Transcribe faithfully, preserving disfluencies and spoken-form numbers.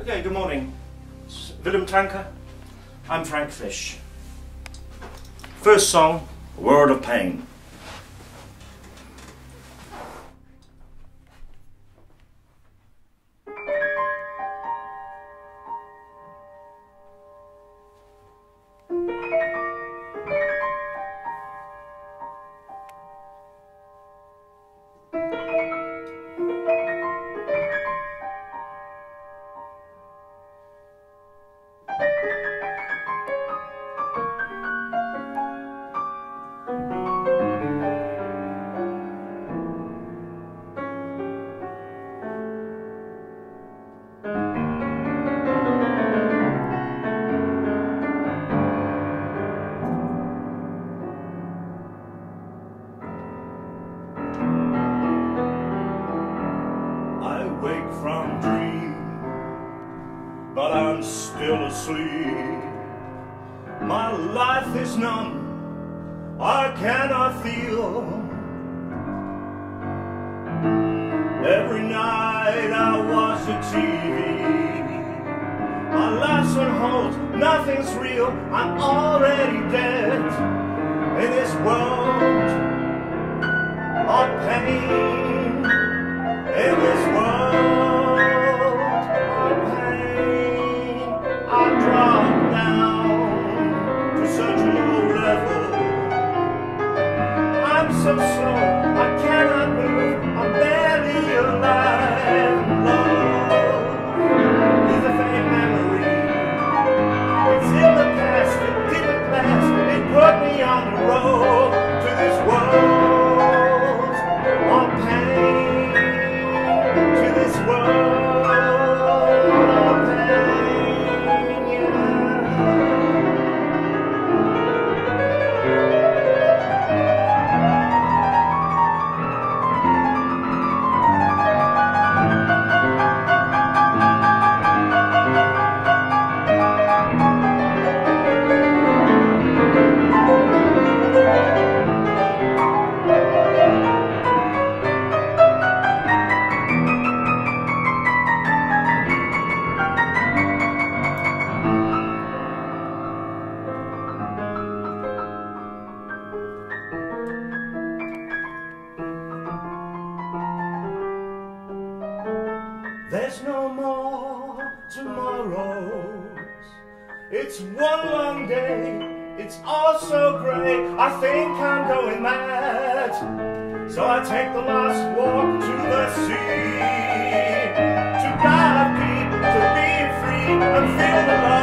Okay, good morning. It's Willem Tanke. I'm Frank Fish. First song, Word of Pain. Wake from dream, but I'm still asleep. My life is numb, I cannot feel. Every night I watch the T V. My life's on hold, nothing's real. I'm already dead in this world of pain. In this world of pain, I drop down to such a low level. I'm so slow, I cannot move, I'm barely alive. Love is a faint memory. It's in the past, it didn't last. It put me on the road to this world of pain. This world of pain, yeah. There's no more tomorrows. It's one long day. It's all so great. I think I'm going mad. So I take the last walk to the sea, to dive deep, to be free and feel the love.